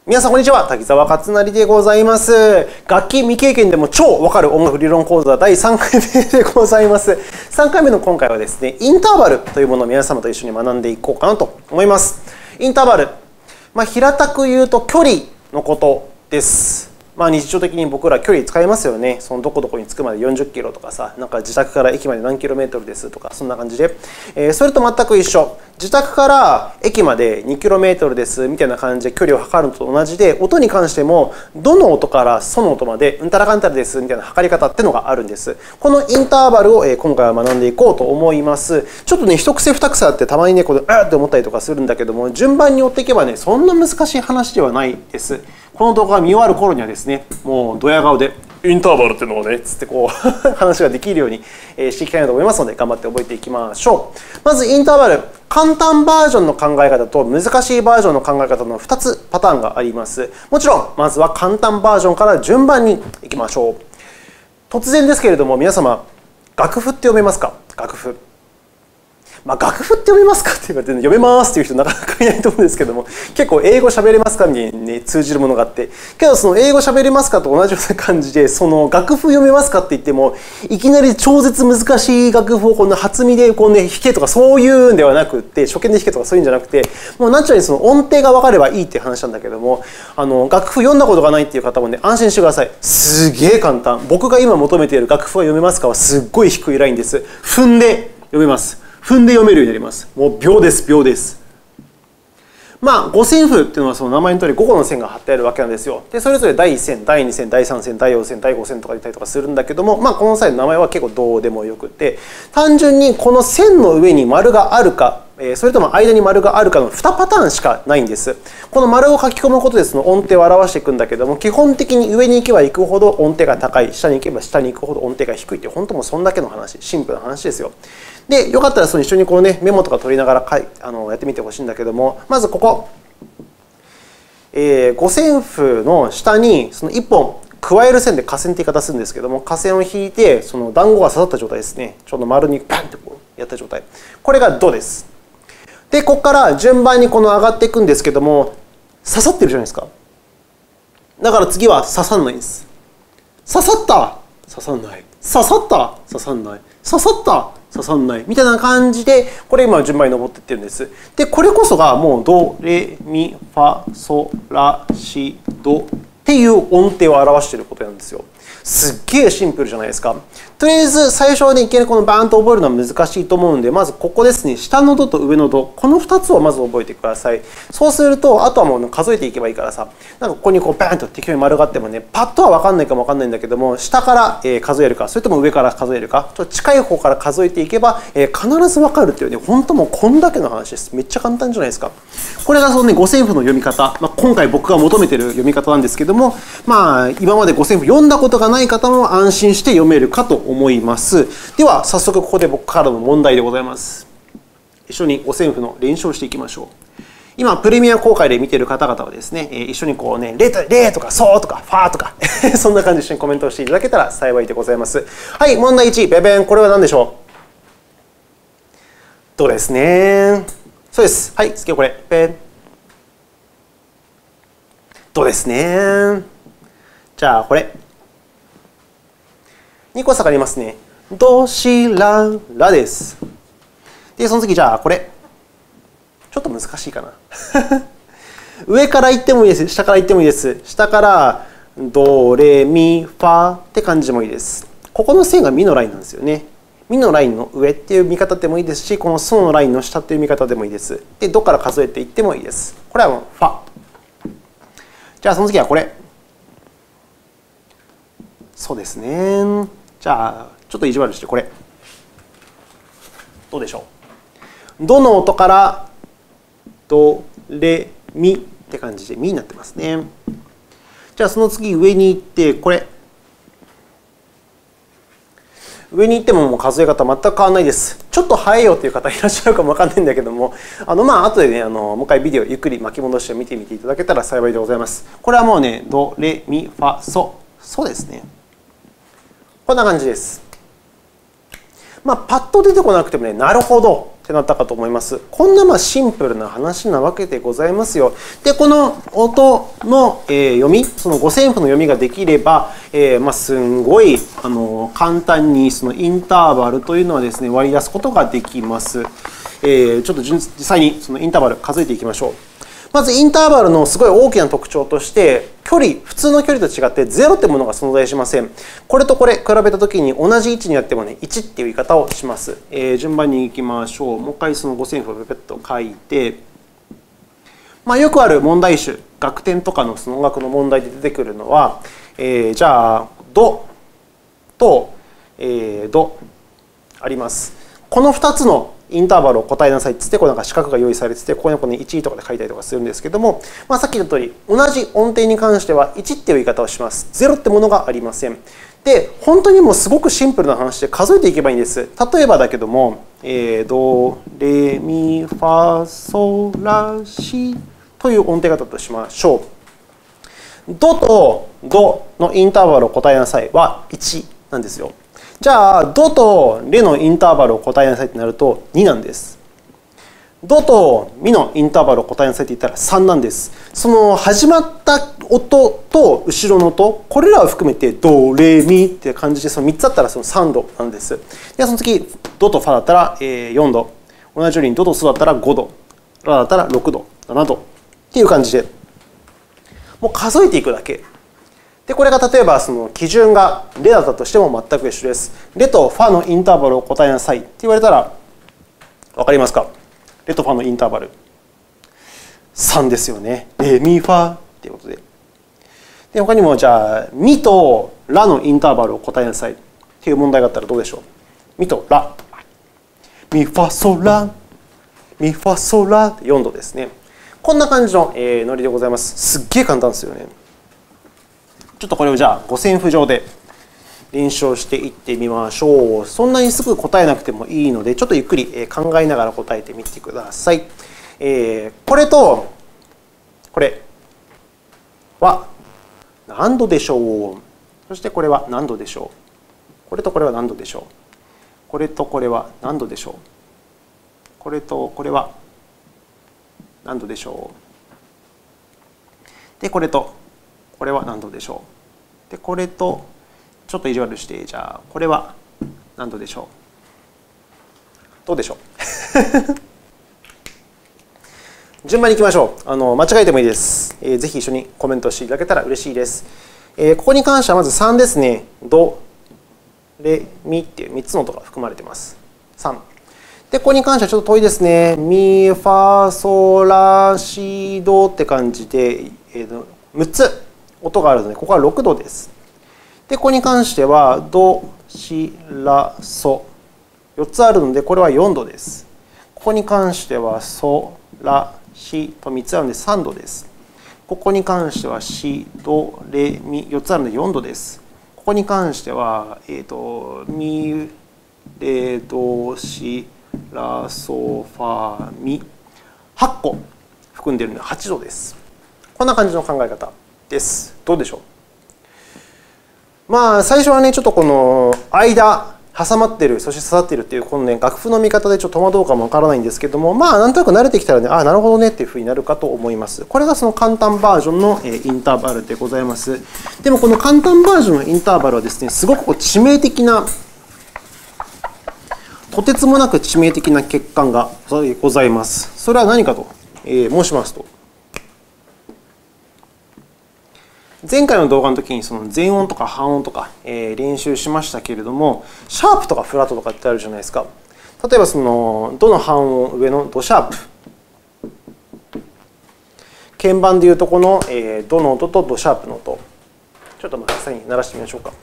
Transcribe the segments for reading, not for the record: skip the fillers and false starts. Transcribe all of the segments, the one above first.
皆さんこんにちは、滝沢勝成でございます。楽器未経験でも超わかる音楽理論講座第3回目でございます。3回目の今回はですね、インターバルというものを皆様と一緒に学んでいこうかなと思います。インターバル、平たく言うと距離のことです。日常的に僕ら距離使いますよね。そのどこどこに着くまで40キロとかさ、なんか自宅から駅まで何キロメートルですとか、そんな感じで。それと全く一緒。自宅から駅まで2キロメートルですみたいな感じで距離を測るのと同じで、音に関してもどの音からその音までうんたらかんたらですみたいな測り方っていうのがあるんです。このインターバルを今回は学んでいこうと思います。ちょっとね、一癖二癖あってたまにね、って思ったりとかするんだけども、順番に追っていけばね、そんな難しい話ではないです。この動画が見終わる頃にはですね、もうドヤ顔でインターバルっていうのをね、つってこう話ができるようにしていきたいなと思いますので、頑張って覚えていきましょう。まずインターバル、簡単バージョンの考え方と難しいバージョンの考え方の2つパターンがあります。もちろん、まずは簡単バージョンから順番にいきましょう。突然ですけれども、皆様、楽譜って読めますか？楽譜。楽譜って読めますかって言われて、読めますっていう人なかなかいないと思うんですけども、結構英語喋れますかに、ね、通じるものがあって、けどその英語喋れますかと同じような感じで、その楽譜読めますかって言っても、いきなり超絶難しい楽譜をこの初見でこう、弾けとかそういうんではなくって、初見で弾けとかそういうんじゃなくて、もうナチュラルにその音程が分かればいいっていう話なんだけども、楽譜読んだことがないっていう方もね、安心してください。すげえ簡単。僕が今求めている楽譜は読めますかはすっごい低いラインです。踏んで読めます。踏んで読めるようになります。もう秒です、秒です。五線譜っていうのはその名前の通り5個の線が貼ってあるわけなんですよ。で、それぞれ第1線、第2線、第3線、第4線、第5線とか言ったりとかするんだけども、この際の名前は結構どうでもよくて、単純にこの線の上に丸があるか、それとも間に丸があるかの2パターンしかないんです。この丸を書き込むことでその音程を表していくんだけども、基本的に上に行けば行くほど音程が高い、下に行けば下に行くほど音程が低いって、本当もうそんだけの話、シンプルな話ですよ。で、よかったらその一緒にこうね、メモとか取りながらやってみてほしいんだけども、まずここ、五線譜の下にその1本加える線で下線って言い方するんですけども、下線を引いてその団子が刺さった状態ですね。ちょうど丸にパンってこうやった状態。これがドです。で、ここから順番にこの上がっていくんですけども、刺さってるじゃないですか。だから次は刺さんないんです。刺さった刺さんない。刺さった刺さんない。刺さった刺さんない。みたいな感じで、これ今順番に登っていってるんです。で、これこそがもうド、レ、ミ、ファ、ソ、ラ、シ、ドっていう音程を表していることなんですよ。すっげえシンプルじゃないですか。とりあえず最初はね、いきなりこのバーンと覚えるのは難しいと思うんで、まずここですね、下のドと上のド、この2つをまず覚えてください。そうすると、あとはもう数えていけばいいからさ、なんかここにこうバーンと適当に丸があってもね、パッとは分かんないかも分かんないんだけども、下から数えるか、それとも上から数えるか、ちょっと近い方から数えていけば、必ず分かるっていうね、本当もうこんだけの話です。めっちゃ簡単じゃないですか。これがそのね、五線譜の読み方、今回僕が求めている読み方なんですけども、今まで五線譜読んだことがない方も安心して読めるかと思います。では早速ここで僕からの問題でございます。一緒に五線譜の練習をしていきましょう。今プレミア公開で見ている方々はですね、一緒にこうね、レとかソとかファーとかそんな感じで一緒にコメントをしていただけたら幸いでございます。はい、問題1、ベベン、これは何でしょう？ドですね。そうです。はい、次はこれ、ペン。ドですね。じゃあこれ。2個下がりますね。ドシララです。で、その次、じゃあこれ。ちょっと難しいかな。上から行ってもいいです。下から行ってもいいです。下からドレミファって感じでもいいです。ここの線がミのラインなんですよね。ミのラインの上っていう見方でもいいですし、このソのラインの下っていう見方でもいいです。で、ドから数えていってもいいです。これはもうファ。じゃあその次はこれ。そうですね。じゃあちょっと意地悪してこれ。どうでしょう？ドの音からド、レ、ミって感じでミになってますね。じゃあその次上に行ってこれ。上に行ってももう数え方全く変わらないです。ちょっと早いよという方いらっしゃるかもわかんないんだけども、後でね、もう一回ビデオゆっくり巻き戻して見てみていただけたら幸いでございます。これはもうね、ド、レ、ミ、ファ、ソ。そうですね。こんな感じです。パッと出てこなくてもね、なるほどっってなったかと思います。こんなシンプルな話なわけでございますよ。で、この音の読み、その五線譜の読みができれば、すんごい簡単にそのインターバルというのはですね、割り出すことができます。ちょっと実際にそのインターバル数えていきましょう。まずインターバルのすごい大きな特徴として、距離、普通の距離と違って0ってものが存在しません。これとこれ比べたときに同じ位置にあってもね、1っていう言い方をします。順番にいきましょう。もう一回その五線譜をペペッと書いて、よくある問題集、楽典とかのその音楽の問題で出てくるのは、じゃあ、ドと、ドあります。この2つのインターバルを答えなさいって言って、四角が用意されてて、ここに1とかで書いたりとかするんですけども、さっき言った通り、同じ音程に関しては1っていう言い方をします。0ってものがありません。で、本当にもうすごくシンプルな話で数えていけばいいんです。例えばだけども、ド、レ、ミ、ファ、ソ、ラ、シという音程だとしましょう。ドとドのインターバルを答えなさいは1なんですよ。じゃあ、ドとレのインターバルを答えなさいってなると2なんです。ドとミのインターバルを答えなさいって言ったら3なんです。その始まった音と後ろの音、これらを含めてド、レ、ミって感じで、その3つあったらその3度なんです。で、その次、ドとファだったら4度。同じようにドとソだったら5度。ラだったら6度、7度っていう感じで、もう数えていくだけ。で、これが例えばその基準がレだったとしても全く一緒です。レとファのインターバルを答えなさいって言われたら、分かりますか？レとファのインターバル。3ですよね。レ、ミ、ファっていうことで。で、他にもじゃあ、ミとラのインターバルを答えなさいっていう問題があったらどうでしょう？ミとラ。ミ、ファ、ソ、ラ。ミ、ファ、ソ、ラって4度ですね。こんな感じのノリでございます。すっげえ簡単ですよね。ちょっとこれをじゃあ五線譜上で練習をしていってみましょう。そんなにすぐ答えなくてもいいので、ちょっとゆっくり考えながら答えてみてください。これとこれは何度でしょう？そしてこれは何度でしょう？これとこれは何度でしょう？これとこれは何度でしょう？これとこれは何度でしょう？で、これとこれは何度でしょう？で、これとちょっと意地悪して、じゃあこれは何度でしょう？どうでしょう？順番にいきましょう。間違えてもいいです。ぜひ一緒にコメントしていただけたら嬉しいです。ここに関してはまず3ですね。ド、レ、ミっていう3つの音が含まれています。3。で、ここに関してはちょっと遠いですね。ミ、ファ、ソ、ラ、シ、ドって感じで、6つ音があるので、ここは6度です。で、ここに関しては、ド、シ、ラ、ソ。4つあるので、これは4度です。ここに関しては、ソ、ラ、シと3つあるので3度です。ここに関しては、シ、ド、レ、ミ、4つあるので4度です。ここに関しては、ミ、レ、ド、シ、ラ、ソ、ファ、ミ。8個含んでいるので8度です。こんな感じの考え方です。どうでしょう？最初はね、ちょっとこの間、挟まってる、そして刺さってるっていう、このね、楽譜の見方でちょっと戸惑うかもわからないんですけども、なんとなく慣れてきたらね、なるほどねっていうふうになるかと思います。これがその簡単バージョンのインターバルでございます。でもこの簡単バージョンのインターバルはですね、すごく致命的な、とてつもなく致命的な欠陥がございます。それは何かと申しますと、前回の動画の時にその全音とか半音とか練習しましたけれども、シャープとかフラットとかってあるじゃないですか。例えばそのドの半音上のドシャープ、鍵盤でいうとこのドの音とドシャープの音、ちょっと実際に鳴らしてみましょうか。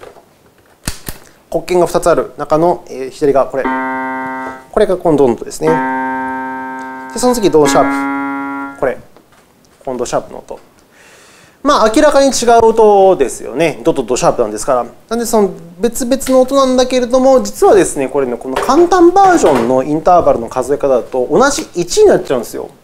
黒鍵が2つある中の左側、これがこのドの音ですね。で、その次ドシャープ、このドシャープの音。明らかに違う音ですよね。ドとドシャープなんですから。なんでその別々の音なんだけれども、実はですね、これね、この簡単バージョンのインターバルの数え方だと同じ1になっちゃうんですよ。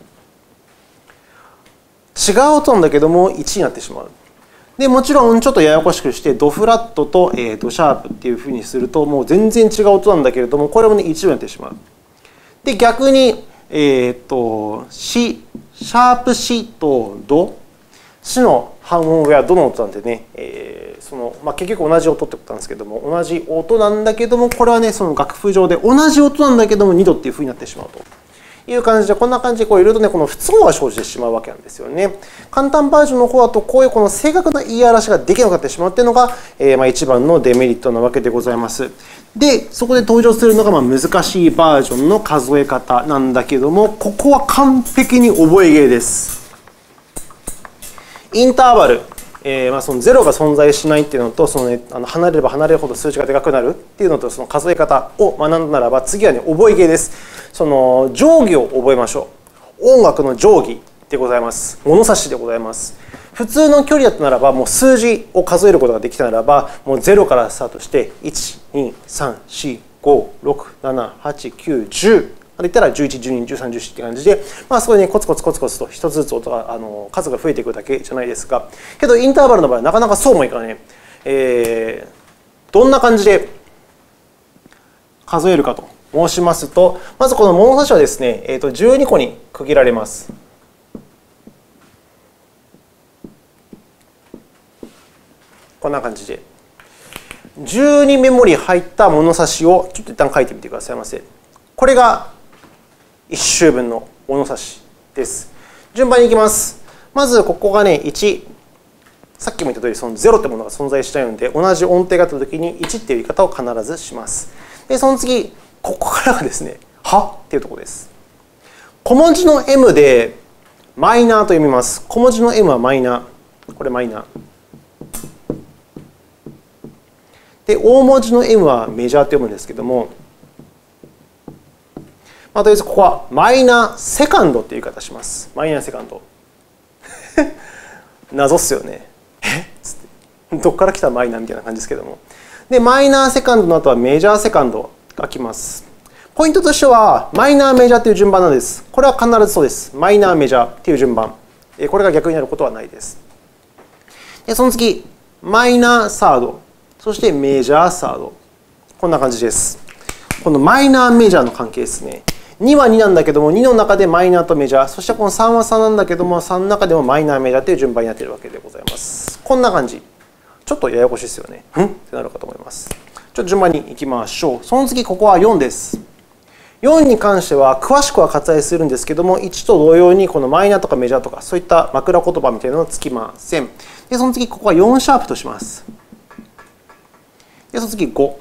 違う音なんだけども1になってしまう。で、もちろんちょっとややこしくして、ドフラットとドシャープっていうふうにすると、もう全然違う音なんだけれども、これもね、1になってしまう。 で、逆に、シ、シャープシとド。シの半音上はドの音なんでね、結局同じ音ってことなんですけども、同じ音なんだけども、これはね、その楽譜上で同じ音なんだけども、2度っていうふうになってしまうという感じで、こんな感じでいろいろとね、この不都合が生じてしまうわけなんですよね。簡単バージョンの方だと、こういうこの正確な言い表しができなくなってしまうっていうのが、一番のデメリットなわけでございます。で、そこで登場するのが難しいバージョンの数え方なんだけども、ここは完璧に覚え芸です。インターバル、その0が存在しないっていうのと、離れれば離れるほど数値がでかくなるっていうのと、その数え方を学んだならば、次はね、覚え芸です。その定規を覚えましょう。音楽の定規でございます。物差しでございます。普通の距離だったならば、もう数字を数えることができたならば、もう0からスタートして、1、2、3、4、5、6、7、8、9、10。で言ったら11、12、13、14って感じで、そこでね、コツコツコツコツと一つずつ音が数が増えていくだけじゃないですか。けどインターバルの場合はなかなかそうもいかない。どんな感じで数えるかと申しますと、まずこの物差しはですね、12個に区切られます。こんな感じで。12メモリ入った物差しをちょっと一旦書いてみてくださいませ。これが1周分の物差しです。順番にいきます。まずここがね、1。さっきも言った通り、その0ってものが存在しないので、同じ音程があったときに1っていう言い方を必ずします。で、その次、ここからがですね、はっていうところです。小文字の M でマイナーと読みます。小文字の M はマイナー。これマイナー。で、大文字の M はメジャーと読むんですけども、とりあえずここはマイナーセカンドっていう言い方します。マイナーセカンド。謎っすよね。つってどっから来たマイナーみたいな感じですけども。で、マイナーセカンドの後はメジャーセカンドが来ます。ポイントとしては、マイナーメジャーという順番なんです。これは必ずそうです。マイナーメジャーっていう順番。これが逆になることはないです。で、その次、マイナーサード。そしてメジャーサード。こんな感じです。このマイナーメジャーの関係ですね。2は2なんだけども、2の中でマイナーとメジャー、そしてこの3は3なんだけども、3の中でもマイナー、メジャーという順番になっているわけでございます。こんな感じ。ちょっとややこしいですよね。ってなるかと思います。ちょっと順番にいきましょう。その次、ここは4です。4に関しては詳しくは割愛するんですけども、1と同様にこのマイナーとかメジャーとか、そういった枕言葉みたいなのはつきません。で、その次、ここは4シャープとします。で、その次、5。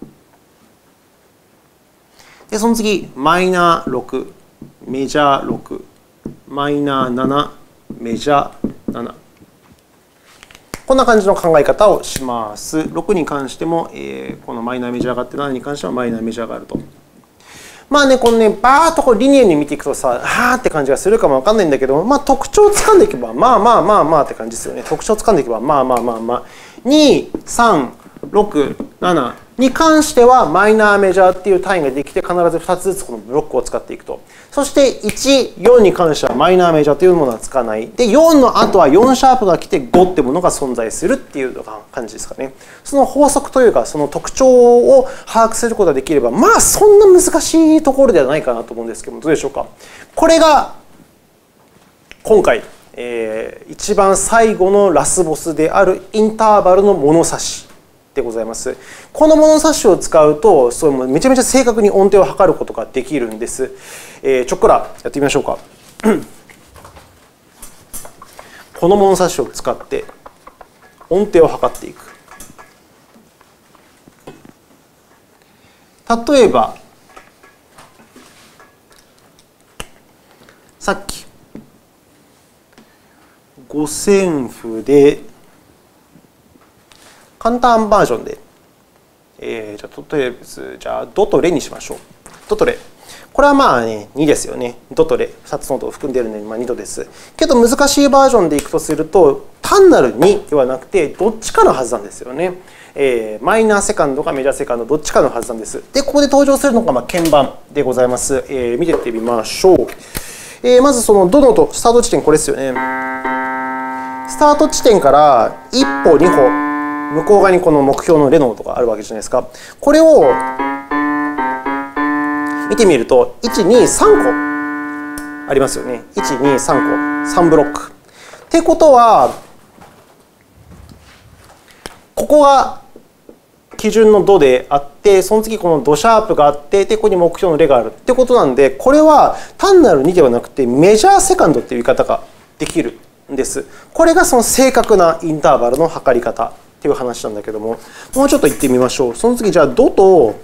で、その次、マイナー6、メジャー6、マイナー7、メジャー7。こんな感じの考え方をします。6に関しても、このマイナーメジャーがあって、7に関してはマイナーメジャーがあると。このね、バーッとこうリニアに見ていくとさ、はーって感じがするかもわかんないんだけど、特徴をつかんでいけば、って感じですよね。特徴をつかんでいけば、2、3、6、7に関してはマイナーメジャーっていう単位ができて、必ず2つずつこのブロックを使っていくと。そして1、4に関してはマイナーメジャーというものはつかない。で、4の後は4シャープが来て5ってものが存在するっていう感じですかね。その法則というか、その特徴を把握することができれば、そんな難しいところではないかなと思うんですけども、どうでしょうか。これが今回、一番最後のラスボスであるインターバルの物差しでございます。この物差しを使うと、めちゃめちゃ正確に音程を測ることができるんです。ちょっくらやってみましょうか。この物差しを使って音程を測っていく。例えば、さっき五線譜で簡単バージョンで、とりあえずドとレにしましょう。ドとレ。これは2ですよね。ドとレ、2つの音を含んでいるので2度です。けど難しいバージョンでいくとすると、単なる2ではなくて、どっちかのはずなんですよね。マイナーセカンドかメジャーセカンド、どっちかのはずなんです。で、ここで登場するのが鍵盤でございます。見ていってみましょう。まずそのドの音、スタート地点これですよね。スタート地点から1歩、2歩、向こう側にこの目標のレの音があるわけじゃないですか。これを見てみると、1、2、3個ありますよね。1、2、3個、3ブロック。ってことは、ここが基準のドであって、その次このドシャープがあって、でここに目標のレがあるってことなんで、これは単なる2ではなくてメジャーセカンドっていう言い方ができるんです。これがその正確なインターバルの測り方っていう話なんだけども、もうちょっと言ってみましょう。その次じゃあドと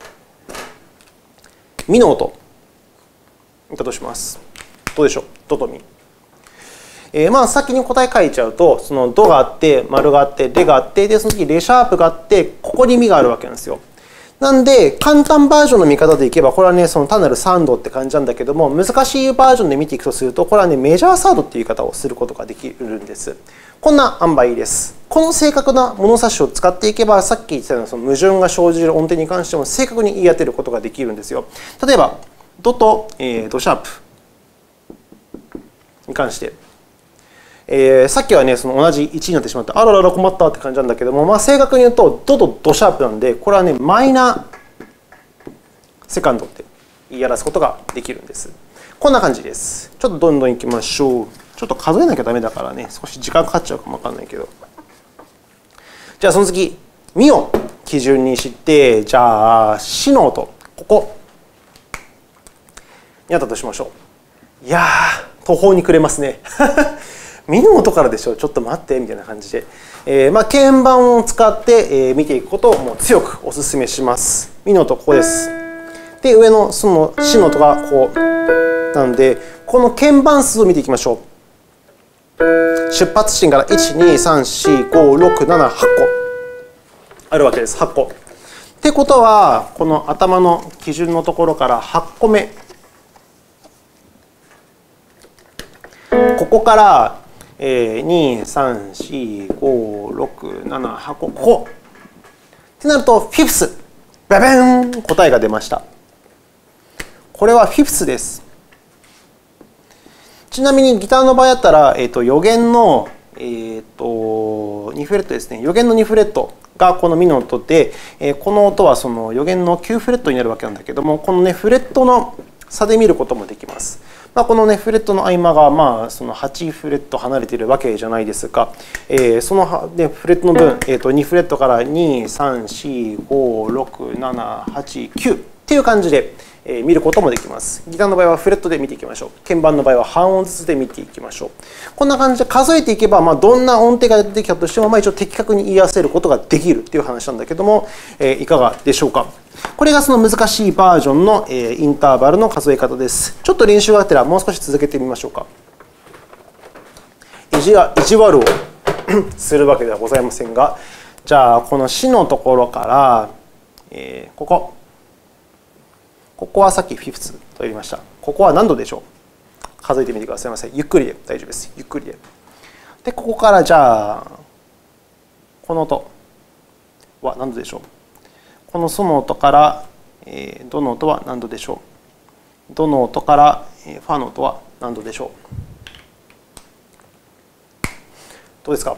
ミの音いったとします。どうでしょう、ドとミ。まあ先に答え書いちゃうと、そのドがあって、丸があって、レがあって、でその次レシャープがあって、ここにミがあるわけなんですよ。なんで、簡単バージョンの見方でいけば、これはね、その単なる3度って感じなんだけども、難しいバージョンで見ていくとすると、これはね、メジャーサードっていう言い方をすることができるんです。こんな塩梅です。この正確な物差しを使っていけば、さっき言ってたようなその矛盾が生じる音程に関しても正確に言い当てることができるんですよ。例えば、ドと、ドシャープに関して。さっきはね、その同じ1になってしまって、あららら困ったって感じなんだけども、まあ、正確に言うと、ドとドシャープなんで、これはね、マイナーセカンドって言い表すことができるんです。こんな感じです。ちょっとどんどんいきましょう。ちょっと数えなきゃダメだからね、少し時間かかっちゃうかもわかんないけど。じゃあ、その次、ミを基準にして、じゃあ、シの音、ここにあったとしましょう。いやー、途方に暮れますね。ミの音からでしょ、ちょっと待ってみたいな感じで、まあ、鍵盤を使って、見ていくことをもう強くお勧めします。ミの音、ここです。で、上のそのシの音がこうなので、この鍵盤数を見ていきましょう。出発地点から1、2、3、4、5、6、7、8個あるわけです。8個。ってことは、この頭の基準のところから8個目。ここから、2、3、4、5、6、7、8個、ここ。ってなると、フィフス。ババン！答えが出ました。これはフィフスです。ちなみにギターの場合だったら、余弦の、2フレットですね。余弦の2フレットがこのミの音で、この音はその余弦の9フレットになるわけなんだけども、このね、フレットの差で見ることもできます。まあ、このね、フレットの合間が、まあ、その8フレット離れているわけじゃないですが、その、ね、フレットの分、2フレットから2、3、4、5、6、7、8、9っていう感じで見ることもできます。ギターの場合はフレットで見ていきましょう。鍵盤の場合は半音ずつで見ていきましょう。こんな感じで数えていけば、まあ、どんな音程が出てきたとしても、まあ、一応的確に言い合わせることができるっていう話なんだけども、いかがでしょうか。これがその難しいバージョンのインターバルの数え方です。ちょっと練習があったらもう少し続けてみましょうか。意地悪をするわけではございませんが、じゃあこのシのところから、ここはさっきフィフスと言いました。ここは何度でしょう。数えてみてくださいませ。ゆっくりで大丈夫です。ゆっくりで。で、ここからじゃあこの音は何度でしょう。このソの音から、ドの音は何度でしょう。ドの音から、ファの音は何度でしょう。どうですか。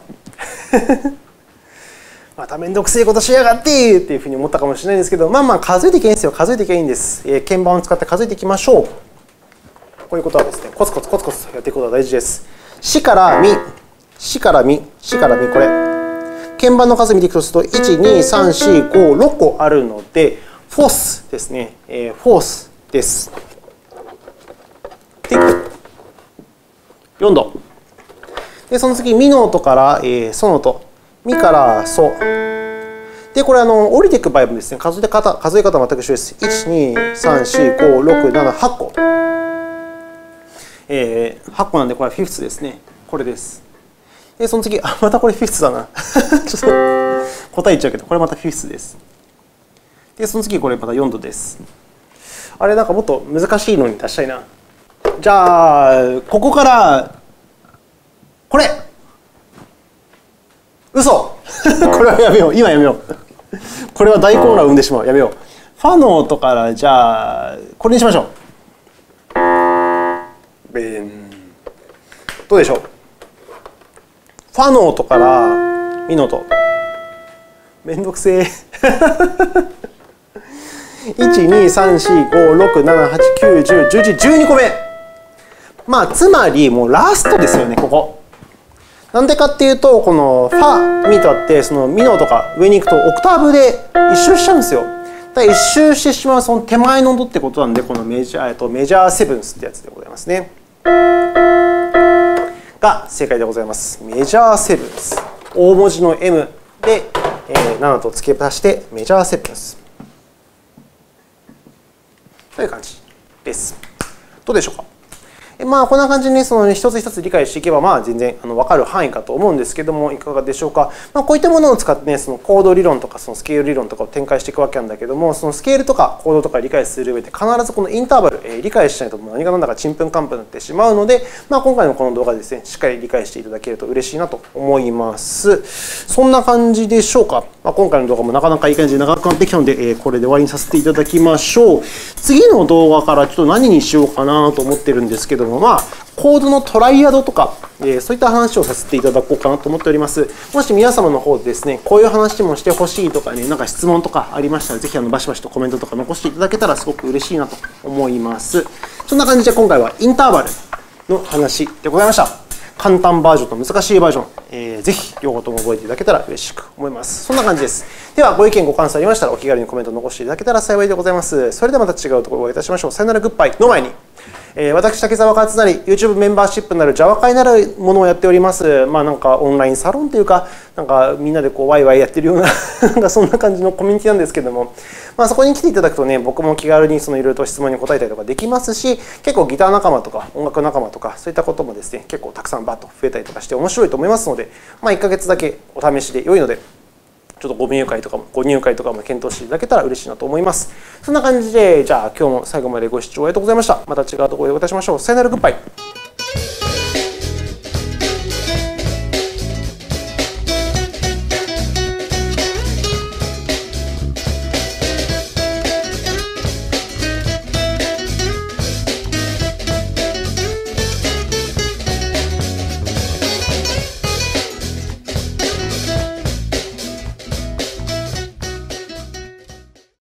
まためんどくせえことしやがってっていうふうに思ったかもしれないんですけど、まあまあ数えていけばいいんですよ。数えていけばいいんです。鍵盤を使って数えていきましょう。こういうことはですね、コツコツコツコツやっていくことが大事です。シからミ、シからミ、シからミ、これ。鍵盤の数見ていくとすると、1、2、3、4、5、6個あるので、フォースですね。フォースです。で、4度。で、その次、ミの音から、ソの音。ミからソ。で、これ降りていく場合もですね、数え方は全く一緒です。1、2、3、4、5、6、7、8個。8個なんで、これはフィフスですね。これです。で、その次、またこれフィフスだな。ちょっと答え言っちゃうけど、これまたフィフスです。で、その次、これまた4度です。あれ、なんかもっと難しいのに出したいな。じゃあ、ここから、これ嘘これはやめよう。今やめよう。これは大混乱を生んでしまう。やめよう。ファの音から、じゃあ、これにしましょう。どうでしょう。ファの音からミの音。めんどくせえ。 1,2,3,4,5,6,7,8,9,10,11,12個目。まあつまりもうラストですよね、ここ。なんでかっていうと、このファ、ミとあって、そのミの音が上に行くとオクターブで一周しちゃうんですよ。だから一周してしまうその手前の音ってことなんで、このメジャーセブンスってやつでございますね。が正解でございます。メジャーセブンス。大文字の M で、7と付け足してメジャーセブンス。という感じです。どうでしょうか。まあこんな感じにその一つ一つ理解していけばまあ全然分かる範囲かと思うんですけども、いかがでしょうか。まあこういったものを使ってね、そのコード理論とかそのスケール理論とかを展開していくわけなんだけども、そのスケールとかコードとか理解する上で必ずこのインターバル、理解しないと何が何だかちんぷんかんぷんになってしまうので、まあ今回のこの動画でですね、しっかり理解していただけると嬉しいなと思います。そんな感じでしょうか。まあ今回の動画もなかなかいい感じで長くなってきたので、これで終わりにさせていただきましょう。次の動画からちょっと何にしようかなと思ってるんですけども、まあコードのトライアドとか、そういった話をさせていただこうかなと思っております。もし皆様の方でですね、こういう話もしてほしいとかね、なんか質問とかありましたら、ぜひバシバシとコメントとか残していただけたらすごく嬉しいなと思います。そんな感じで今回はインターバルの話でございました。簡単バージョンと難しいバージョン、ぜひ両方とも覚えていただけたら嬉しく思います。そんな感じです。では、ご意見ご感想ありましたら、お気軽にコメントを残していただけたら幸いでございます。それではまた違うところをお会いいたしましょう。さよならグッバイの前に。私、竹澤勝成、YouTube メンバーシップなる Java 会なるものをやっております。まあなんかオンラインサロンというか、なんかみんなでこうワイワイやってるようななんかそんな感じのコミュニティなんですけども、まあそこに来ていただくとね、僕も気軽にいろいろと質問に答えたりとかできますし、結構ギター仲間とか音楽仲間とかそういったこともですね、結構たくさんバッと増えたりとかして面白いと思いますので、まあ1ヶ月だけお試しで良いので、ちょっとご入会とかも検討していただけたら嬉しいなと思います。そんな感じで、じゃあ今日も最後までご視聴ありがとうございました。また違うところでお会いいたしましょう。さよならグッバイ。